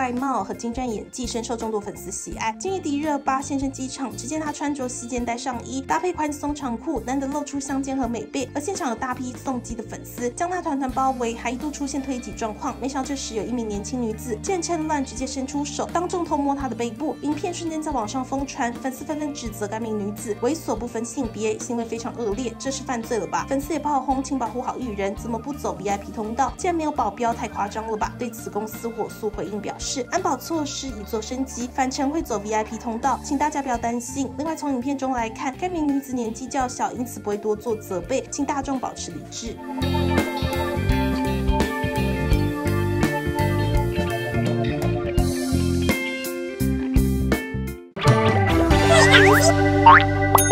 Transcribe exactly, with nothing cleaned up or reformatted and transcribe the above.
外貌和精湛演技深受众多粉丝喜爱。近日迪热巴现身机场，只见她穿着细肩带上衣，搭配宽松长裤，难得露出香肩和美背。而现场有大批送机的粉丝将她团团包围，还一度出现推挤状况。没想到这时有一名年轻女子见趁乱直接伸出手，当众偷摸她的背部。影片瞬间在网上疯传，粉丝纷纷指责该名女子猥琐不分性别，行为非常恶劣，这是犯罪了吧？粉丝也炮轰，请保护好艺人，怎么不走 V I P 通道？竟然没有保镖，太夸张了吧？对此，公司火速回应表示，安保措施已做升级，返程会走 V I P 通道，请大家不要担心。另外，从影片中来看，该名女子年纪较小，因此不会多做责备，请大众保持理智。 Bye.